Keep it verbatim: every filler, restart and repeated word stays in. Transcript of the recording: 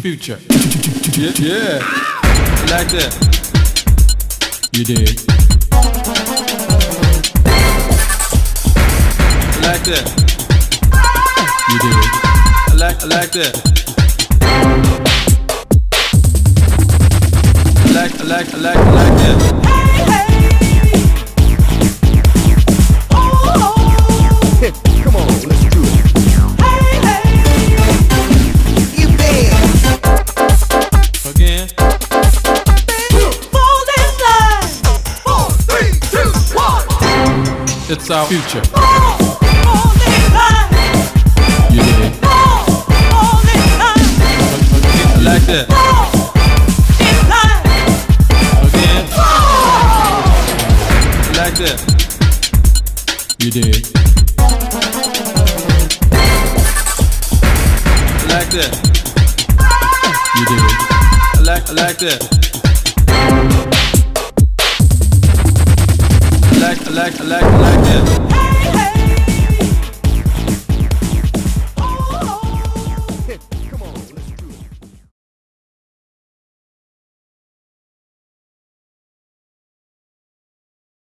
future. Yeah, yeah. Like that. You dig? Like that. You dig? I like, I like that. I like, I like, I like, I like that. Hey, hey. Oh, oh. Hey, come on, let's do it. Hey, hey. You bet. Again. Fold in line. Four, three, two, one. It's our future. Fold in line. You dig? Fold in line. I like that. Fold in line. Again. Like that. You dig? Like that. You dig? I like, I like that. I like, I like, I like, I like that.